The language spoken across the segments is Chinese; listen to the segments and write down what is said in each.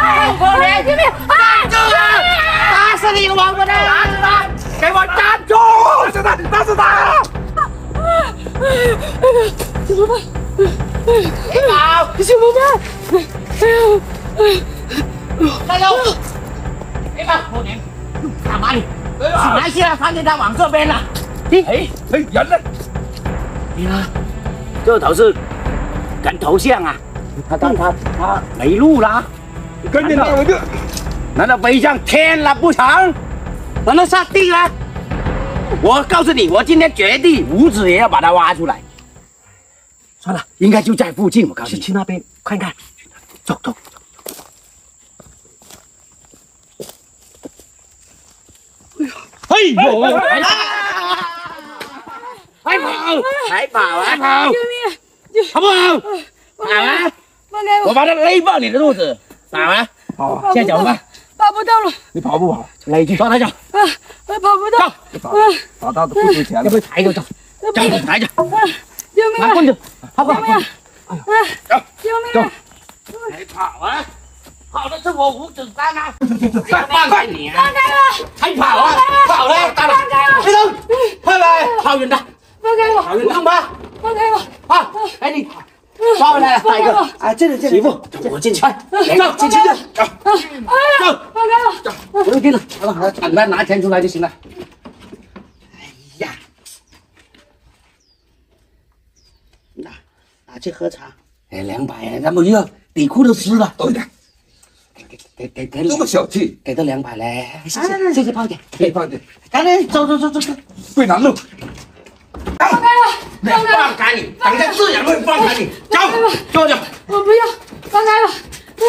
我连救命！站住啊！打死你王八蛋！打死他！给我站住！打死他！打死他！怎么办？别跑！怎么办？加油！别跑！过年干嘛你？醒来现在看见他往这边了。哎，人呢？你看，这头是跟头像啊！他没路啦！ 你跟着他，我就难道飞上天了不成？难道下地了？我告诉你，我今天绝地五指也要把它挖出来。算了，应该就在附近。我告诉你，去那边看看。走。哎呦！还跑！ 救命！ 好不好？跑啊！ 放开我！ 我把它勒爆你的肚子！跑啊！ 好， 现在走吧。 跑不动了。 你跑不跑？ 勒去，抓他走。 我跑不动。 跑到不值钱了。 要不要抬着走？走，抬着。 救命！ 拿棍子，跑！ 救命！救命！ 还跑啊！跑的是我五指山啊！放开你啊！ 放开我！ 还跑啊！跑了！放开我！别动！快来！跑远的！ 放开我！ 跑远动吧！ 放开我！ 啊！哎你抓回来了，大一个！哎，这里媳妇，我进去，走进去走， 放开我！ 走，不用听了，好，赶快拿钱出来就行了。哎呀，拿去喝茶。哎，200，那么热，底裤都湿了。 对的， 给这么小气， 给他200嘞！谢谢胖姐， 别放的， 赶紧走， 桂南路。 放开我！ 放开你！等一下自然会放开你。走，坐着。 我不要！放开我！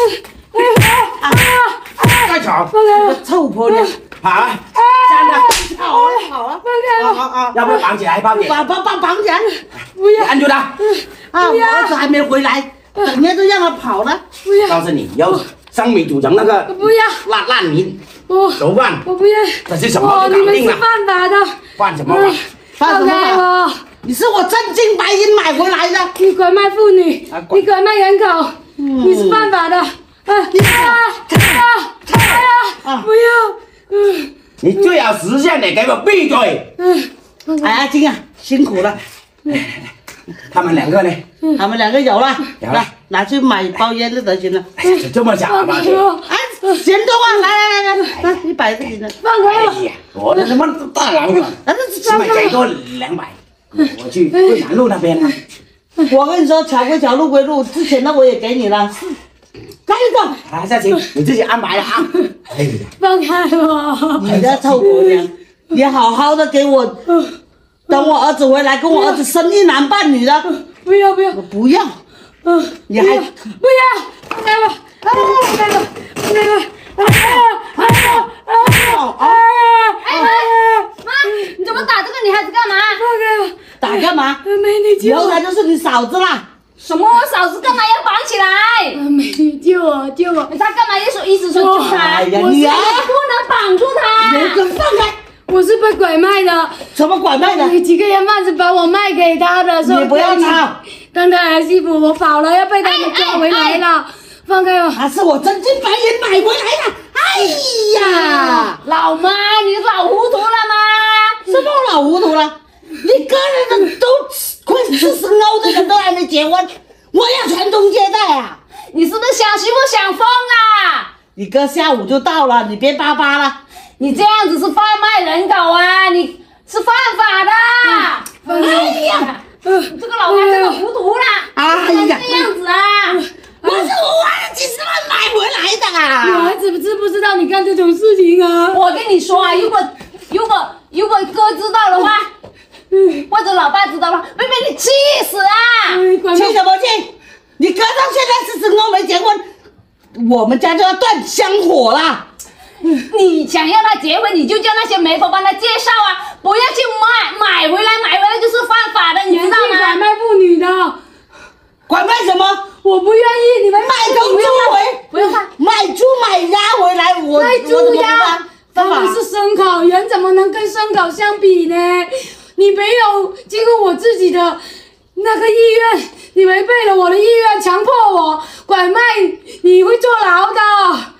再吵！ 放开我！ 臭婆娘！跑啊！站着！跑啊！ 放开我！ 要不要绑起来？绑起来！绑起来！ 不要！ 按住他！啊！我儿子还没回来，整天就让他跑了。 不要！ 告诉你，要生米煮成那个不要烂泥我熟饭， 我不要！ 这是什么就你们是搞定了。 犯法的！ 犯什么法？ 放开我！ 你是我真金白银买回来的。 你拐卖妇女，你拐卖人口，你是犯法的！不要！ 你最好实现的，给我闭嘴！哎，静啊，辛苦了。他们2个呢？ 他们2个有了， 有了来拿去买包烟就得行了。 哎呀，这么小啊，妈姐！ 哎，钱多啊，来，100就行了。 放开我！ 哎呀，我的什么大郎啊，起码给多200，我去桂南路那边啊。 我跟你说，桥归桥，路归路，之前的我也给你了。赶紧走！ 啊，下行，你自己安排了啊。哎呀， 放开我！ 你的臭婆娘，你好好的给我，等我儿子回来，跟我儿子生1男半女的。 不要！ 我不要，你还不要！放开我！放开我！放开我！ 妈，你怎么打这个女孩子干嘛？ 放开我！ 打干嘛？ 美女以后她就是你嫂子啦。 什么？我嫂子干嘛要绑起来？ 美女救我！ 她干嘛一直说救她？ 哎呀， 我你啊， 不能绑住她。 你给我放开！ 我是被拐卖的， 什么拐卖的？ 有几个人贩子把我卖给他的， 你不要吵！ 当他儿媳妇，我跑了，要被他们抓回来了。放开我！ 她是我真金白银买回来的。哎呀， 老妈，你老糊涂了吗？ 什么老糊涂了？你个人都快40欧的人都还没结婚，我要传宗接代啊！ 你是不是想媳妇想疯啊？ 你哥下午就到了，你别巴巴了。 你这样子是贩卖人口啊！你是犯法的！ 哎呀， 这个老妈真的糊涂了！ 哎呀， 这样子啊！ 我是我花了几10万买回来的啊！ 女孩子知不知道你干这种事情啊？ 我跟你说啊，如果哥知道的话，或者老爸知道的话，会被你气死啊！ 气什么气？你哥到现在40欧没结婚，我们家就要断香火了。 你想要他结婚，你就叫那些媒婆帮他介绍啊，不要去买回来就是犯法的，你知道吗？ 拐卖妇女的， 拐卖什么？ 我不愿意，你们卖头猪回， 不用怕， 买猪买鸭回来，我卖猪鸭，他们是牲口，人怎么能跟牲口相比呢？你没有经过我自己的那个意愿，你违背了我的意愿，强迫我拐卖，你会坐牢的。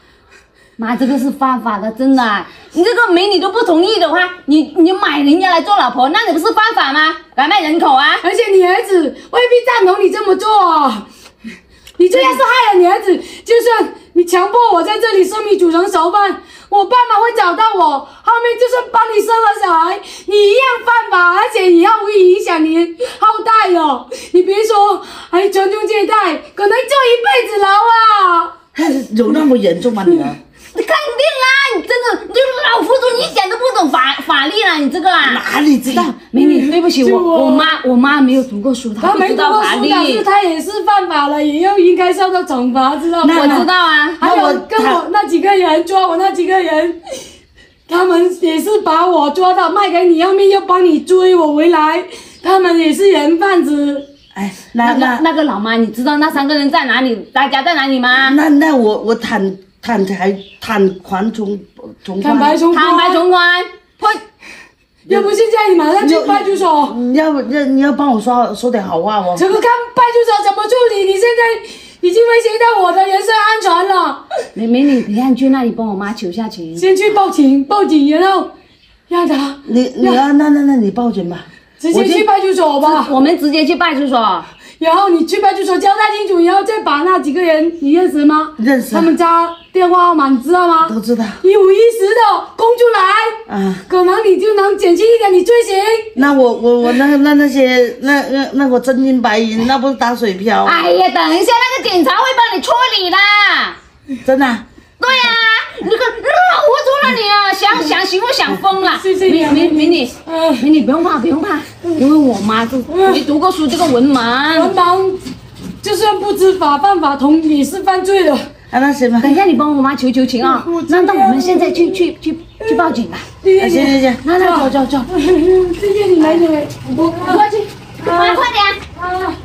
妈，这个是犯法的，真的、啊。你这个美女都不同意的话，你买人家来做老婆，那你不是犯法吗？拐卖人口啊！ 而且你儿子未必赞同你这么做哦。你这样是害了你儿子，就算你强迫我在这里生米煮成熟饭，我爸妈会找到我，后面就算帮你生了小孩，你一样犯法，而且以后会影响你后代哦。你别说还传宗接代，可能坐一辈子牢啊！ 有那么严重吗，女儿？ 肯定啦，你真的，你老糊涂，你一点都不懂法律啦，你这个啊， 哪里知道？ 美女，对不起，我妈没有读过书，她不知道法律。 但是她也是犯法了，也要应该受到惩罚，知道吗？ 我知道啊。 还有跟我那几个人抓我那几个人，他们也是把我抓到卖给你，后面又帮你追我回来，他们也是人贩子。 哎， 那个老妈，你知道那3个人在哪里？大家在哪里吗？ 那我坦白从宽， 要不现在你马上去派出所？ 你要帮我说点好话哦。 这个看派出所怎么处理？你现在已经威胁到我的人身安全了。 美女，等一下你去那里帮我妈求下情。 先去报警，然后让他那你报警吧， 直接去派出所吧。 我们直接去派出所。 然后你去派出所交代清楚，然后再把那几个人你认识吗？ 认识。 他们家电话号码你知道吗？ 都知道。 1-5-10的供出来，可能你就能减轻一点你罪行。 那我那些那我真金白银，那不是打水漂？ 哎呀，等一下那个警察会帮你处理的。 真的、啊？ 对呀、啊，你个老糊涂了你啊！想行我想疯了。 谢谢你， 美女不用怕，因为我妈就没读过书，这个文盲， 就算不知法犯法同也是犯罪的。 那行吧。 等一下你帮我妈求情啊！那我们现在去报警吧。 行， 那走。 谢谢你美女， 快去，快点。